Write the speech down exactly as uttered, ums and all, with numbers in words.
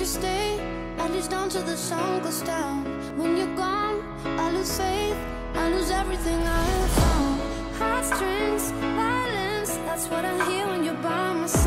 stay, at least until the sun goes down. When you're gone, I lose faith, I lose everything I have found. Heartstrings, violence, that's what I hear when you're by my side.